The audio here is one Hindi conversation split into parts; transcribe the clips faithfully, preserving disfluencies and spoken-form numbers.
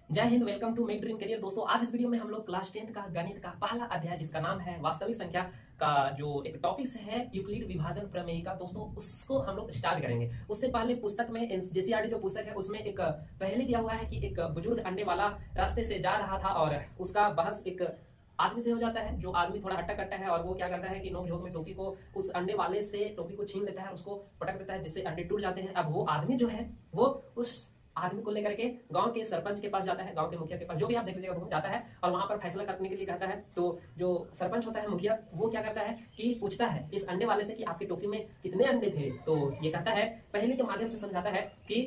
जय हिंद, welcome to Make Dream Career. दोस्तों, आज इस वीडियो में हम लोग क्लास टेंथ का गणित का पहला अध्याय जिसका नाम है वास्तविक संख्या का जो एक टॉपिक है यूक्लिड विभाजन प्रमेय का, दोस्तों उसको हम लोग स्टार्ट करेंगे। उससे पहले पुस्तक में जेसीईआरटी जो पुस्तक है उसमें एक पहले दिया हुआ है कि एक बुजुर्ग अंडे वाला रास्ते से जा रहा था और उसका बहस एक आदमी से हो जाता है। जो आदमी थोड़ा हट्टा कट्टा है और वो क्या करता है कि नोक झोंक में टोपी को उस अंडे वाले से टोपी को छीन लेता है, उसको पटक देता है जिससे अंडे टूट जाते हैं। अब वो आदमी जो है वो उस आदमी को लेकर के गांव के सरपंच के पास जाता है, गांव के मुखिया के पास, जो भी आप देख लीजिएगा, जाता है और वहां पर फैसला करने के लिए कहता है। तो जो सरपंच होता है, मुखिया, वो क्या करता है कि पूछता है इस अंडे वाले से कि आपकी टोकरी में कितने अंडे थे। तो ये कहता है, पहले के माध्यम से समझाता है कि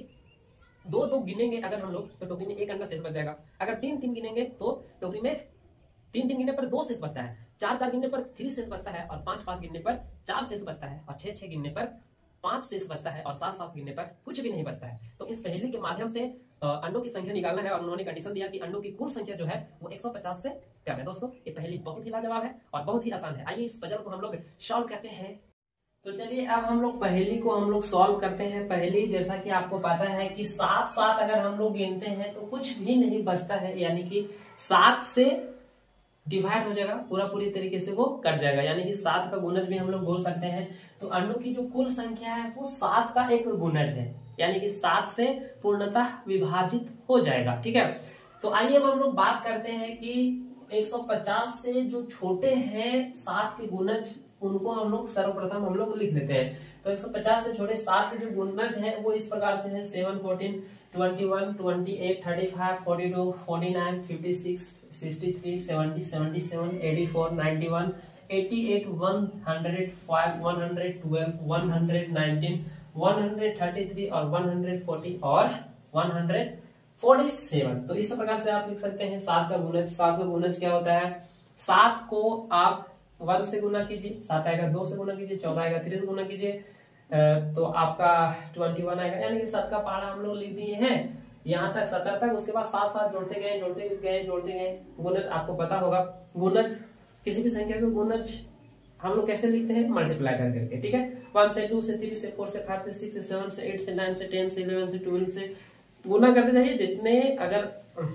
दो दो गिनेंगे अगर हम लोग तो टोकरी में एक अंडा शेष बच जाएगा। अगर तीन तीन गिनेंगे तो टोकरी में तीन तीन गिनने पर दो शेष बचता है, चार चार गिनने पर थ्री शेष बचता है, और पांच पांच गिनने पर चार शेष बचता है, और छह छह गिनने पर पांच शेष बचता है, और सात सात गिनने पर कुछ भी नहीं बचता है। तो इस पहेली के माध्यम से अंडों की संख्या निकालना है और उन्होंने कंडीशन दिया कि अंडों की कुल संख्या जो है वो एक सौ पचास से कम है। दोस्तों, ये पहेली बहुत ही लाजवाब है और बहुत ही आसान है। आइए इस पजल को हम लोग सॉल्व करते हैं। तो चलिए अब हम लोग पहेली को हम लोग सॉल्व करते हैं। पहेली जैसा कि आपको पता है कि सात सात अगर हम लोग गिनते हैं तो कुछ भी नहीं बचता है, यानी कि सात से डिवाइड हो जाएगा, पूरा पूरी तरीके से वो कट जाएगा, यानी कि सात का गुणज भी हम लोग बोल सकते हैं। तो अंडों की जो कुल संख्या है वो सात का एक गुणज है, यानी कि सात से पूर्णतः विभाजित हो जाएगा। ठीक है, तो आइए अब हम लोग बात करते हैं कि एक सौ पचास से जो छोटे हैं सात के गुणज, उनको हम लोग सर्वप्रथम हम लोग लिख लेते हैं। तो एक सौ पचास से छोटे सात के जो गुणज है वो इस प्रकार से है: seven, fourteen, twenty one, twenty eight, thirty five, forty two, forty nine, fifty six, sixty three, seventy, seventy seven, eighty four, ninety one, eighty eight, one hundred five, one hundred twelve, one hundred nineteen, one hundred thirty three और वन हंड्रेड फोर्टी और वन हंड्रेड फोर्टी सेवन। तो इस प्रकार से आप लिख सकते हैं सात का गुणज। सात का गुणज क्या होता है? सात को आप वन से गुना कीजिए, सात आएगा, दो से गुना कीजिए, चौदह आएगा, तीन से गुना कीजिए तो आपका ट्वेंटी वन आएगा, यानी कि सात का पहाड़ा हम लोग लिख दिए हैं यहाँ तक, सत्तर तक। उसके बाद सात सात जोड़ते गए जोड़ते गए जोड़ते गए। गुणज आपको पता होगा, गुणज किसी भी संख्या के गुणज हम लोग कैसे लिखते हैं? मल्टीप्लाई कर करके। ठीक है, वन से, टू से, थ्री से, फोर से, फाइव से, सिक्स से, सेवन से, एट से, नाइन से, टेन से, इलेवन से, ट्वेल्व से गुना करते जाइए। जितने अगर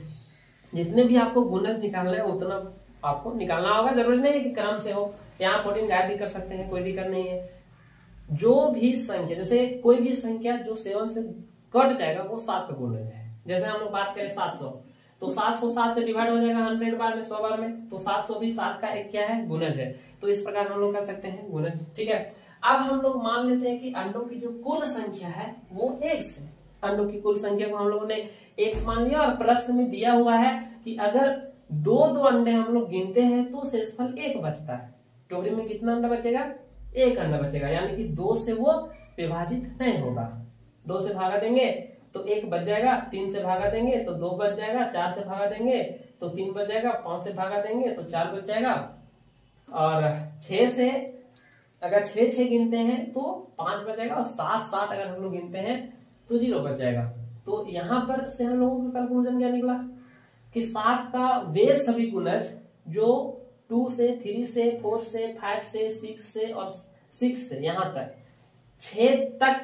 जितने भी आपको गुणज निकालना है उतना आपको निकालना होगा, जरूरी नहीं है कि क्रम से हो। यहाँ फोर्टीन गायब भी कर सकते हैं, कोई दिक्कत नहीं है। जो भी संख्या, जैसे कोई भी संख्या जो सेवन से कट जाएगा वो सात का गुणज है। जैसे हम लोग बात करें सात सौ, तो सात सौ सात से डिवाइड हो जाएगा हंड्रेड बार में, सौ बार में, तो सात सौ भी सात का एक क्या है? गुणज है। तो इस प्रकार हम लोग कर सकते हैं गुणज। ठीक है, अब हम लोग मान लेते हैं कि अंडों की जो कुल संख्या है वो एक्स है। अंडों की कुल संख्या को हम लोगों ने एक्स मान लिया और प्रश्न में दिया हुआ है कि अगर दो दो अंडे हम लोग गिनते हैं तो शेषफल एक बचता है। टोकरी में कितना अंडा बचेगा? एक अंडा बचेगा, यानी कि दो से वो विभाजित नहीं होगा। दो से भागा देंगे तो एक बच जाएगा, तीन से भागा देंगे तो दो बच जाएगा, चार से भागा देंगे तो तीन बच जाएगा, पांच से भागा देंगे तो चार बच जाएगा, और छह से अगर छह छह गिनते हैं तो पांच बच जाएगा, और सात सात अगर हम लोग गिनते हैं तो जीरो बच जाएगा। तो यहाँ पर से हम लोगों का कंक्लूजन क्या निकला कि सात का वे सभी गुणज जो टू से, थ्री से, फोर से, फाइव से, सिक्स से और सिक्स से यहां तक छह तक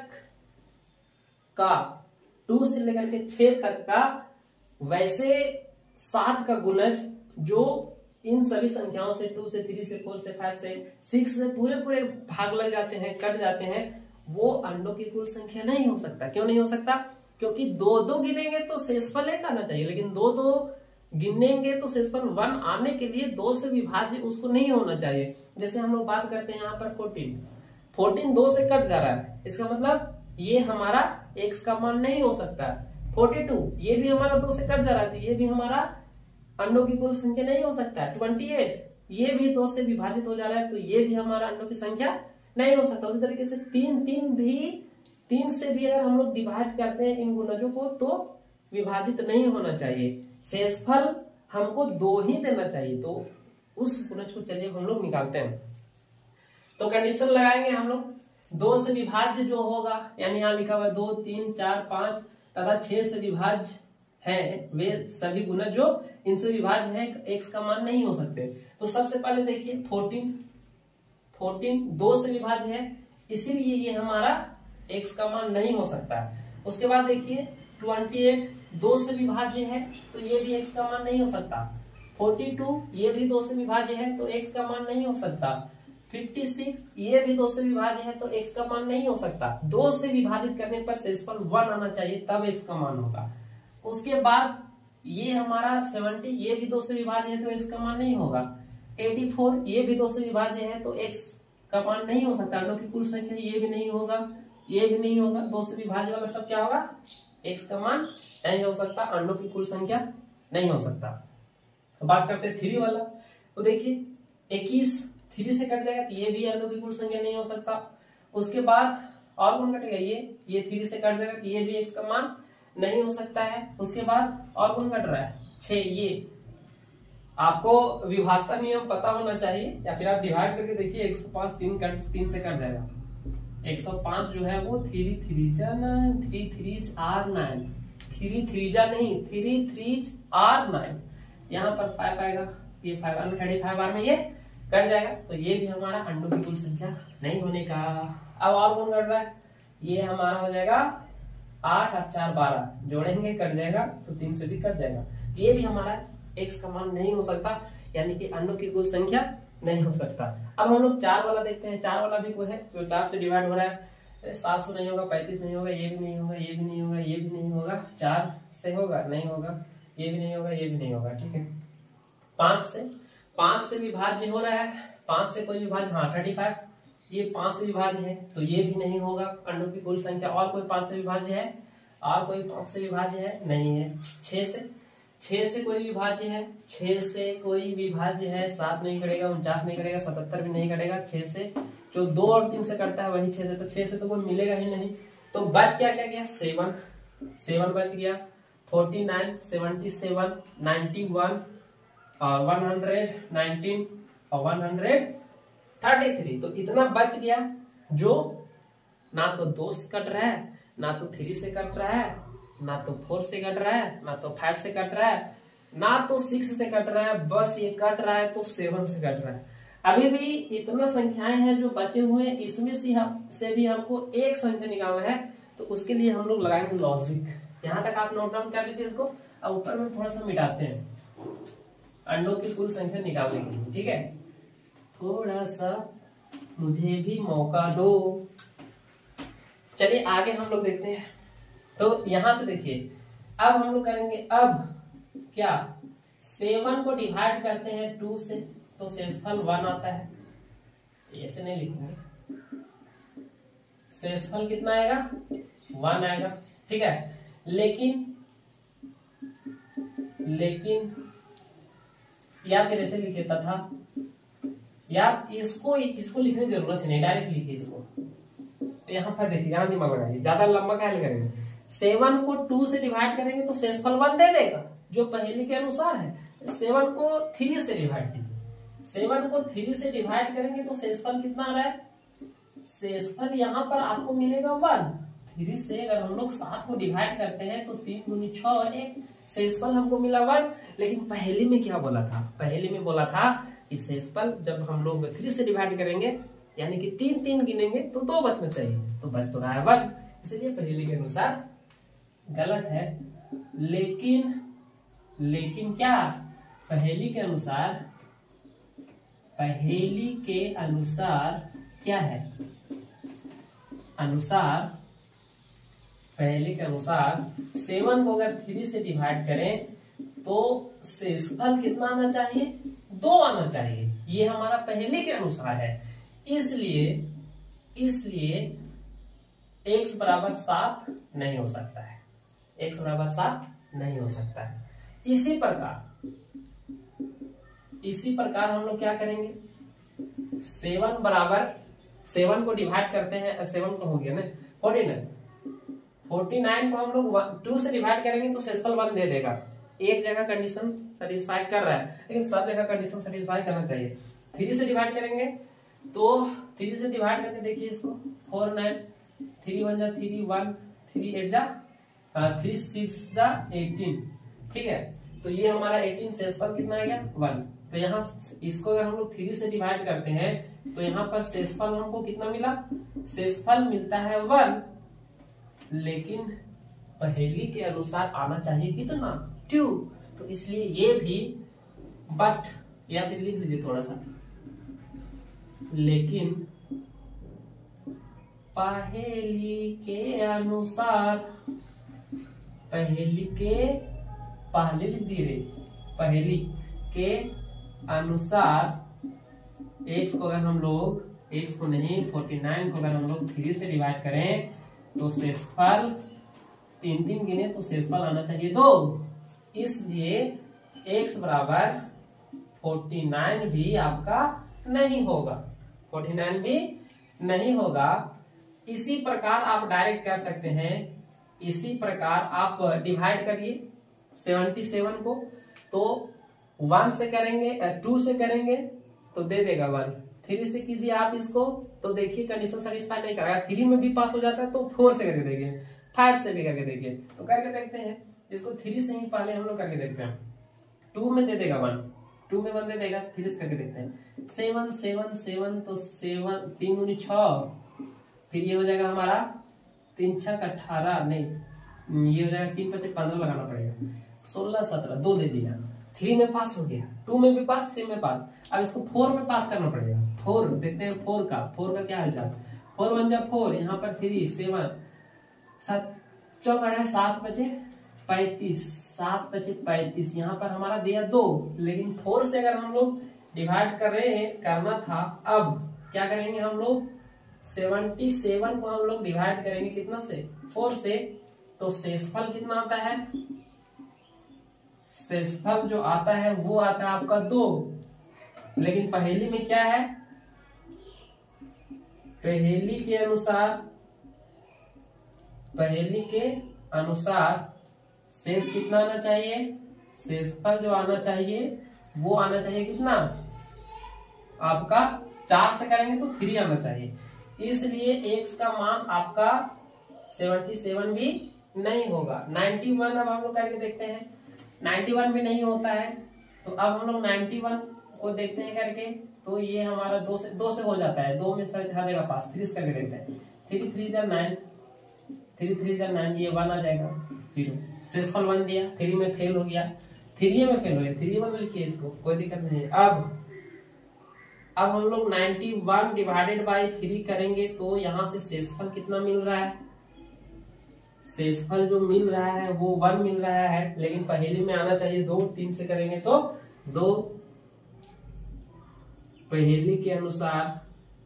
का, टू से लेकर के छह तक का वैसे सात का गुणज जो इन सभी संख्याओं से, टू से, थ्री से, फोर से, फाइव से, सिक्स से पूरे पूरे भाग लग जाते हैं, कट जाते हैं, वो अंडों की कुल संख्या नहीं हो सकता। क्यों नहीं हो सकता? क्योंकि दो दो गिनेंगे तो शेषफल एक आना चाहिए, लेकिन दो दो गिनेंगे तो शेषफल वन आने के लिए दो से विभाज्य उसको नहीं होना चाहिए। जैसे हम लोग बात करते हैं यहाँ पर फोर्टीन, फोर्टीन दो से कट जा रहा है, इसका मतलब ये हमारा एक्स का मान नहीं हो सकता। फोर्टी टू ये भी हमारा दो से कट जा रहा है, तो ये भी हमारा अंडों की कुल संख्या नहीं हो सकता। ट्वेंटी एट ये भी दो से विभाजित हो जा रहा है, तो ये भी हमारा अंडों की संख्या नहीं हो सकता। उसी तरीके से तीन तीन भी तीन से भी अगर हम लोग डिवाइड करते हैं इन गुणजों को तो विभाजित नहीं होना चाहिए। शेषफल हमको दो ही देना चाहिए, तो उस गुणज को चलिए हम लोग निकालते हैं। तो कंडीशन लगाएंगे हम लोग, दो से विभाज्य जो होगा, यानी यहाँ लिखा हुआ दो, तीन, चार, पांच तथा छह से विभाज्य है वे सभी गुणज जो इनसे विभाज्य है, एक्स का मान नहीं हो सकते। तो सबसे पहले देखिए फोर्टीन, फोर्टीन दो से विभाज्य है, इसीलिए ये हमारा एक्स का मान नहीं हो सकता। उसके बाद देखिए अट्ठाईस दो से विभाज्य है तो ये भी x का मान नहीं हो सकता। बयालीस ये भी दो से विभाज्य है तो x का मान नहीं हो सकता। छप्पन ये भी दो से विभाज्य है तो x का मान नहीं हो सकता। दो से विभाजित करने पर शेषफल वन आना चाहिए तब x का मान होगा। उसके बाद ये हमारा सत्तर ये भी दो से विभाज्य है तो x का मान नहीं होगा। चौरासी ये भी दो से विभाज्य है तो x का मान नहीं हो सकता। अंडों की कुल संख्या ये भी नहीं होगा, ये भी नहीं होगा। दो से विभाज्य वाला सब क्या होगा, x का मान नहीं हो सकता। अंडों की कुल संख्या नहीं हो सकता। बात करते हैं थ्री वाला। तो देखिए इक्कीस थ्री से कट जाएगा तो ये भी अंडों की कुल संख्या नहीं हो सकता। उसके बाद और कौन कटेगा, ये ये थ्री से कट जाएगा तो ये भी x का मान नहीं हो सकता है। उसके बाद और कौन कट रहा है, छह। ये आपको विभाजन नियम पता होना चाहिए या फिर आप डिवाइड करके देखिए। एक सौ पांच तीन कट तीन से कट जाएगा। एक सौ पांच जो है वो थ्री थ्री जा nine, three three are nine, three three जा नहीं थ्री थ्री आर नाइन। यहाँ पर फाइव आएगा, ये फाइव अंडर थर्टी फाइव आर में ये कट जाएगा तो ये भी हमारा अंडों की कुल संख्या नहीं होने का। अब और कौन कट रहा है, ये हमारा हो जाएगा आठ और चार बारह, जोड़ेंगे कट जाएगा तो तीन से भी कट जाएगा। ये भी हमारा x का मान नहीं हो सकता, यानी कि अंडों की कुल संख्या नहीं हो सकता। अब हम लोग चार वाला देखते हैं। चार वाला भी कोई है जो चार से डिवाइड हो रहा है। सात सौ नहीं होगा, पैंतीस नहीं होगा, ये भी नहीं होगा, ये भी नहीं होगा, ये भी नहीं होगा। चार से होगा, नहीं होगा, ये भी नहीं होगा, ये भी नहीं होगा। ठीक है, पांच से पांच से विभाज्य हो रहा है। पांच से कोई विभाज्य, हाँ थर्टी फाइव ये पांच से विभाज्य है तो ये भी नहीं होगा अंडों की कुल संख्या। और कोई पांच से विभाज्य है, और कोई पांच से विभाज्य है, नहीं है। छह से छह से कोई विभाज्य है, छह से कोई विभाज्य है। सात नहीं करेगा, उनचास नहीं करेगा, सतहत्तर भी नहीं करेगा। छह से जो दो और तीन से करता है वही छह से, तो छह से तो कोई मिलेगा ही नहीं। तो बच क्या क्या गया, सेवन सेवन बच गया। Forty nine seventy seven ninety one और वन हंड्रेड नाइनटीन और वन हंड्रेड थर्टी थ्री। तो इतना बच गया जो ना तो दो से कट रहा है, ना तो थ्री से कट रहा है, ना तो फोर से कट रहा है, ना तो फाइव से कट रहा है, ना तो सिक्स से कट रहा है। बस ये कट रहा है तो सेवन से कट रहा है। अभी भी इतना संख्याएं हैं जो बचे हुए हैं, इसमें से हम से भी हमको एक संख्या निकालना है। तो उसके लिए हम लोग लगाएंगे लॉजिक। यहाँ तक आप नोट डाउन कर लीजिए इसको। अब ऊपर में थोड़ा सा मिटाते हैं अंडों की कुल संख्या निकालने के लिए। ठीक है, थोड़ा सा मुझे भी मौका दो। चलिए आगे हम लोग देखते हैं। तो यहां से देखिए, अब हम लोग करेंगे, अब क्या सेवन को डिवाइड करते हैं टू से तो शेषफल वन आता है। ऐसे नहीं लिखेंगे, शेषफल कितना आएगा, वन आएगा। ठीक है, लेकिन लेकिन या फिर ऐसे लिखे तथा, या इसको इसको लिखने की जरूरत है नहीं, डायरेक्ट लिखिए इसको। तो यहाँ पर देखिए, यहाँ दिमाग लगाइए, ज्यादा लंबा क्या करेंगे। सेवन को टू से डिवाइड करेंगे तो शेषफल वन दे देगा जो पहले के अनुसार है। सेवन को थ्री से डिवाइड कीजिए, सेवन को थ्री से डिवाइड करेंगे तो शेषफल कितना आ रहा है, शेषफल यहाँ पर आपको मिलेगा वन। थ्री से अगर हम लोग सात को डिवाइड करते हैं तो तीन दूनी छह और एक, शेषफल हमको मिला वन। लेकिन पहले में क्या बोला था, पहले में बोला था कि शेषफल जब हम लोग थ्री से डिवाइड करेंगे यानी कि तीन तीन गिनेंगे तो दो बचना चाहिए, तो बच तो रहा है वन। इसलिए पहले के अनुसार गलत है। लेकिन लेकिन क्या, पहेली के अनुसार पहेली के अनुसार क्या है, अनुसार पहले के अनुसार सेवन को अगर थ्री से डिवाइड करें तो शेषफल कितना आना चाहिए, दो आना चाहिए। ये हमारा पहले के अनुसार है। इसलिए इसलिए x बराबर सात नहीं हो सकता है, x बराबर सात नहीं हो सकता है। इसी प्रकार इसी प्रकार हम लोग क्या करेंगे, सेवन बराबर, सेवन को डिवाइड करते हैं, सेवन को हो गया ना फोर्टी नाइन, फोर्टी नाइन को हम लोग टू से डिवाइड करेंगे तो शेषफल वन दे देगा। एक जगह कंडीशन सेटिस्फाई कर रहा है, लेकिन सब जगह कंडीशन सेटिस्फाई करना चाहिए। थ्री से डिवाइड करेंगे तो थ्री से डिवाइड करके देखिए इसको, फोर नाइन, थ्री वन जा थ्री, वन थ्री एट जा थ्री सिक्स जा एटीन। ठीक है, तो ये हमारा एटीन, शेषफल कितना आ गया वन। तो यहाँ इसको अगर हम लोग थ्री से डिवाइड करते हैं तो यहाँ पर शेषफल हमको कितना मिला, शेषफल मिलता है वन। लेकिन पहेली के अनुसार आना चाहिए कितना, टू। तो इसलिए ये भी बट, या फिर लिख लीजिए थोड़ा सा, लेकिन पहेली के अनुसार, पहेली के पहले लिख दिए, पहेली के अनुसार x को अगर हम लोग, x को नहीं उनचास को अगर हम लोग थ्री से डिवाइड करें तो शेषफल, तीन तीन गिने तो शेषफल आना चाहिए दो। इसलिए x बराबर उनचास भी आपका नहीं होगा, उनचास भी नहीं होगा। इसी प्रकार आप डायरेक्ट कर सकते हैं, इसी प्रकार आप डिवाइड करिए सतहत्तर को, तो वन से करेंगे, टू से करेंगे तो दे देगा वन, थ्री से कीजिए आप इसको तो देखिए कंडीशन सेटिस्फाई नहीं करेगा, थ्री में भी पास हो जाता है तो फोर से करके देखिए, फाइव से भी करके देखिए, तो करके देखते हैं। इसको थ्री से ही पहले हम लोग करके देखते हैं, टू में दे देगा वन, टू में वन दे देगा, थ्री से करके देखते हैं। सेवन सेवन सेवन तो सेवन, तीन दूनी छह, फिर ये हो जाएगा हमारा तीन छक अठारह, नहीं ये हो जाएगा तीन पचे पंद्रह लगाना पड़ेगा, सोलह सत्रह, दो दे दिया, थ्री में पास हो गया, टू में भी पास, थ्री में पास। अब इसको फोर में पास करना पड़ेगा, फोर देखते हैं फोर का, फोर का क्या हालचाल, फोर वन जा फोर, यहाँ पर थ्री, सेवन, सात चौक है, सात बचे पैंतीस, सात बचे पैंतीस, यहाँ पर हमारा दिया दो, लेकिन फोर से अगर हम लोग डिवाइड कर रहे हैं, करना था, अब क्या करेंगे हम लोग, सतहत्तर को हम लोग डिवाइड करेंगे कितना से, फोर से, तो शेषफल कितना आता है, शेषफल जो आता है वो आता है आपका दो। लेकिन पहेली में क्या है, पहेली के अनुसार, पहेली के अनुसार शेष कितना आना चाहिए, शेषफल जो आना चाहिए वो आना चाहिए कितना, आपका चार से करेंगे तो थ्री आना चाहिए। इसलिए x का मान आपका सतहत्तर भी नहीं होगा। इक्यानवे अब हम लोग करके देखते हैं, इक्यानवे भी नहीं होता है, तो अब हम लोग इक्यानवे को देखते हैं करके, तो ये हमारा दो से दो से हो जाता है, दो में से हर जगह पास, थ्री से करके देखते हैं, थ्री थ्री जा नाइन, थ्री थ्री जा नाइन, ये वन आ जाएगा, जीरो, शेषफल वन दिया, थ्री में फेल हो गया, थ्री में फेल हो गया, थ्री वन लिखिए इसको, कोई दिक्कत नहीं है। अब अब हम लोग इक्यानवे डिवाइडेड बाई थ्री करेंगे तो यहाँ से शेषफल कितना मिल रहा है, शेषफल जो मिल रहा है वो वन मिल रहा है, लेकिन पहेली में आना चाहिए दो, तीन से करेंगे तो दो। पहेली के अनुसार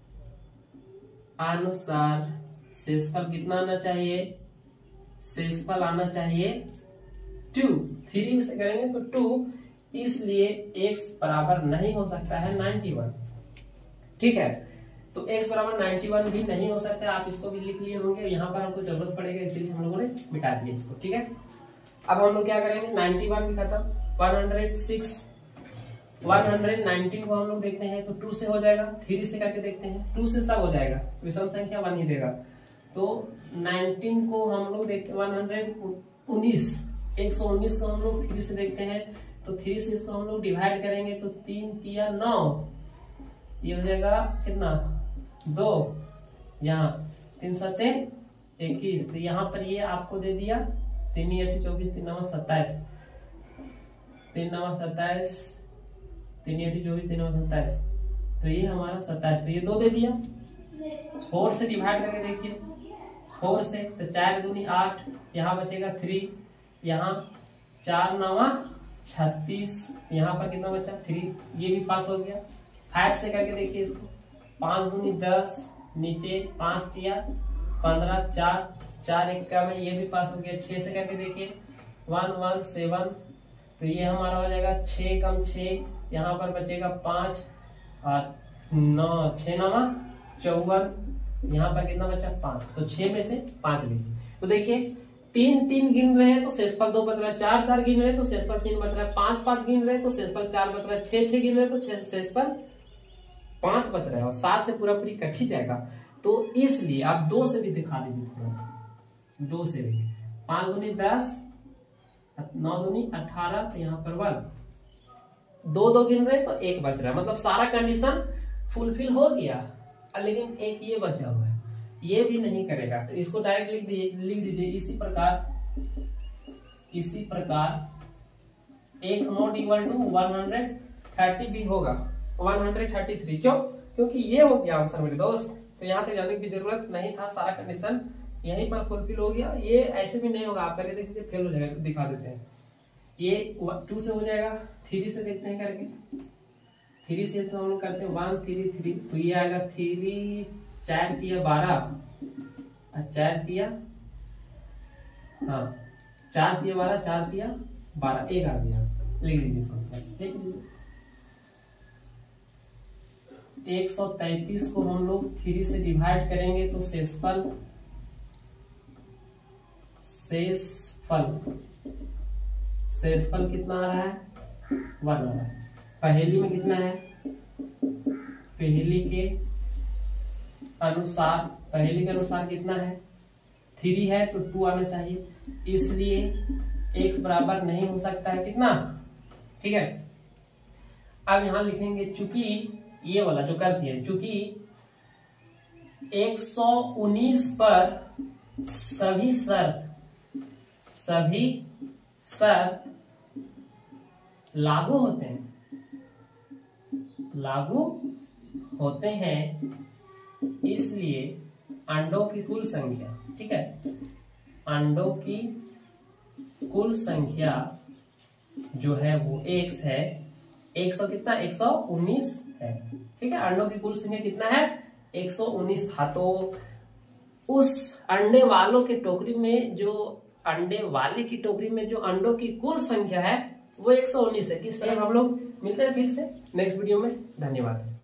अनुसार शेषफल कितना आना चाहिए, शेषफल आना चाहिए टू, थ्री से करेंगे तो टू, इसलिए x बराबर नहीं हो सकता है इक्यानवे, ठीक है। तो x बराबर इक्यानवे भी नहीं हो सकता, आप इसको भी लिख लिए होंगे, यहाँ पर हमको जरूरत पड़ेगा इसीलिए हम लोगों ने मिटा दिया इसको, ठीक है। अब हम लोग क्या करेंगे, इक्यानवे भी खत्म, एक सौ छह, एक सौ उन्नीस को हम लोग देखते हैं तो टू से हो जाएगा, थ्री से करके देखते हैं, टू से सब हो जाएगा, विषम संख्या वन ही देगा, तो उन्नीस को हम लोग देखते हैं, एक सौ उन्नीस, एक सौ उन्नीस को हम लोग थ्री से देखते हैं, तो थ्री से इसको हम लोग डिवाइड करेंगे तो तीन तिया नौ, ये हो जाएगा कितना, दो, यहाँ तीन सते इक्कीस, तो यहाँ पर ये आपको दे दिया तीन अठी चौबीस, तीन नवा सत्ताईस, तीन नवा सत्ताईस, तीन अठी चौबीस, तीन नवा सत्ताईस, तो ये हमारा सत्ताईस, तो ये दो दे दिया। फोर से डिवाइड करके देखिए, फोर से तो चार दूनी आठ, यहाँ बचेगा थ्री, यहाँ चार नवा छत्तीस, यहाँ पर कितना बचा थ्री, ये भी पास हो गया। फाइव से करके देखिए इसको, पांच दूनी दस, नीचे पांच दिया पंद्रह, चार चार एक का में ये भी पास हो गया। छह से करके देखिए, वन वन सेवन, तो ये हमारा हो जाएगा छह कम छह, यहाँ पर बचेगा पांच और नौ, छह नवा चौवन, यहाँ पर कितना बचा पांच, तो छह में से पांच भी। तो देखिए तीन तीन गिन रहे हैं तो शेषफल दो बच रहा है, चार चार गिन रहे हैं तो शेषफल तीन बच रहा है, पांच पांच गिन रहे हैं तो शेषफल चार बच रहा है, छह छह गिन रहे हैं तो शेषफल पांच बच रहा है, और सात से पूरा पूरी कट ही जाएगा। तो इसलिए आप दो से भी दिखा दीजिए थोड़ा सा, दो से भी, पांच दूनी दस, नौ दूनी अठारह, तो यहाँ पर वन, दो दो गिन रहे तो एक बच रहा है, मतलब सारा कंडीशन फुलफिल हो गया, लेकिन एक ये बचा हुआ है, ये भी नहीं करेगा, तो इसको डायरेक्ट लिख दीजिए लिख दीजिए इसी प्रकार इसी प्रकार x not equal to one hundred thirty भी होगा, वन हंड्रेड थर्टी थ्री। क्यों? क्योंकि ये हो गया आंसर मेरे दोस्त, तो यहाँ तक जाने की जरूरत नहीं था, सारा कंडीशन यहीं पर फुलफिल हो गया। ये ऐसे भी नहीं होगा, आप करके देखिए फेल हो जाएगा, दिखा देते हैं। ये टू से हो जाएगा, थ्री से देखते हैं करके, थ्री से तो हम लोग करते हैं वन थ्री थ्री, तो ये आएगा थ्री चार दिया बारह, चार दिया हाँ चार दिया बारह, चार दिया बारह, एक आ गया, लिख लीजिए इसको, लिख लीजिए। एक सौ तैतीस को हम लोग थ्री से डिवाइड करेंगे तो शेषफल शेषफल शेषफल कितना आ रहा है? वन आ रहा है। पहेली में कितना है? पहेली के अनुसार पहेली के अनुसार कितना है? थ्री है तो टू आना चाहिए, इसलिए x बराबर नहीं हो सकता है कितना, ठीक है। अब यहां लिखेंगे चूंकि ये वाला जो कर दिया, चूंकि एक सौ उन्नीस पर सभी शर्त सभी शर्त लागू होते हैं लागू होते हैं इसलिए अंडों की कुल संख्या, ठीक है, अंडों की कुल संख्या जो है वो x है, एक सौ कितना, एक सौ उन्नीस है, ठीक है। अंडों की कुल संख्या कितना है? एक सौ उन्नीस था। तो उस अंडे वालों के टोकरी में जो अंडे वाले की टोकरी में जो अंडों की कुल संख्या है वो एक सौ उन्नीस है। किस तरह हम लोग मिलते हैं फिर से नेक्स्ट वीडियो में। धन्यवाद।